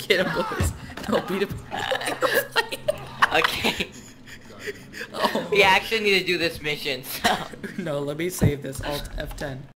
Get him, boys. No, beat him. Okay. Oh, We actually need to do this mission, so. no, let me save this. Alt F10.